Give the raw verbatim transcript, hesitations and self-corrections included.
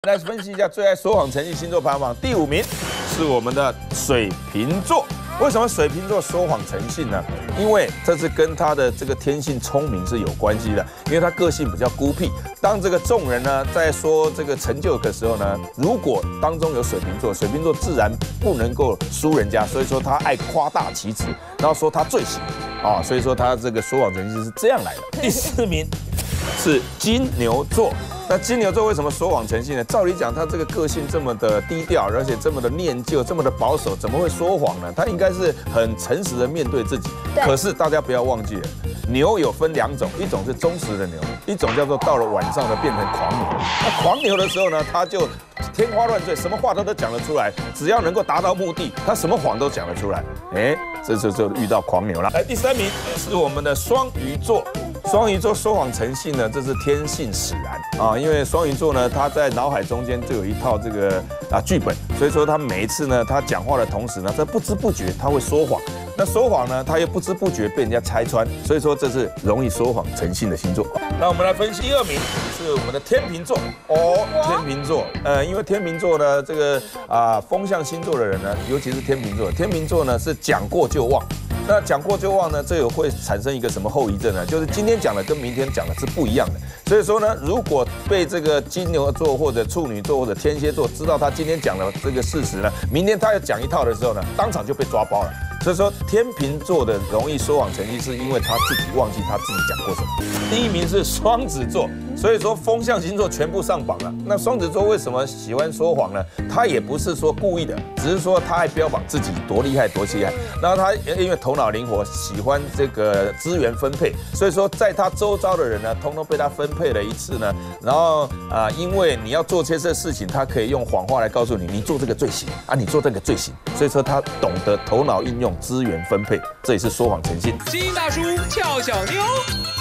来分析一下最爱说谎成性星座排行榜第五名是我们的水瓶座。为什么水瓶座说谎成性呢？因为这是跟他的这个天性聪明是有关系的。因为他个性比较孤僻，当这个众人呢在说这个成就的时候呢，如果当中有水瓶座，水瓶座自然不能够输人家，所以说他爱夸大其词，然后说他最行啊，所以说他这个说谎成性是这样来的。第四名是金牛座。那金牛座为什么说谎成性呢？照理讲，他这个个性这么的低调，而且这么的念旧，这么的保守，怎么会说谎呢？他应该是很诚实的面对自己。可是大家不要忘记了，牛有分两种，一种是忠实的牛，一种叫做到了晚上呢变成狂牛。那狂牛的时候呢，他就天花乱坠，什么话他都讲得出来，只要能够达到目的，他什么谎都讲得出来。哎，这就就遇到狂牛了。来，第三名是我们的双鱼座。双鱼座说谎成性呢，这是天性使然啊，因为双鱼座呢，他在脑海中间就有一套这个啊剧本，所以说他每一次呢，他讲话的同时呢，在不知不觉他会说谎。那说谎呢，他又不知不觉被人家拆穿，所以说这是容易说谎成性的星座。那我们来分析第二名是我们的天秤座哦，天秤座，呃，因为天秤座呢，这个啊风象星座的人呢，尤其是天秤座，天秤座呢是讲过就忘。那讲过就忘呢，这有会产生一个什么后遗症呢？就是今天讲的跟明天讲的是不一样的。所以说呢，如果被这个金牛座或者处女座或者天蝎座知道他今天讲的这个事实呢，明天他要讲一套的时候呢，当场就被抓包了。所以说天秤座的容易说谎成性，是因为他自己忘记他自己讲过什么。第一名是双子座，所以说风象星座全部上榜了。那双子座为什么喜欢说谎呢？他也不是说故意的，只是说他爱标榜自己多厉害多厉害。然后他因为头脑灵活，喜欢这个资源分配，所以说在他周遭的人呢，通通被他分配了一次呢。然后啊、呃，因为你要做这些事情，他可以用谎话来告诉你，你做这个最行啊，你做这个最行。所以说他懂得头脑应用。资源分配，这也是说谎成性。 金大叔跳小妞。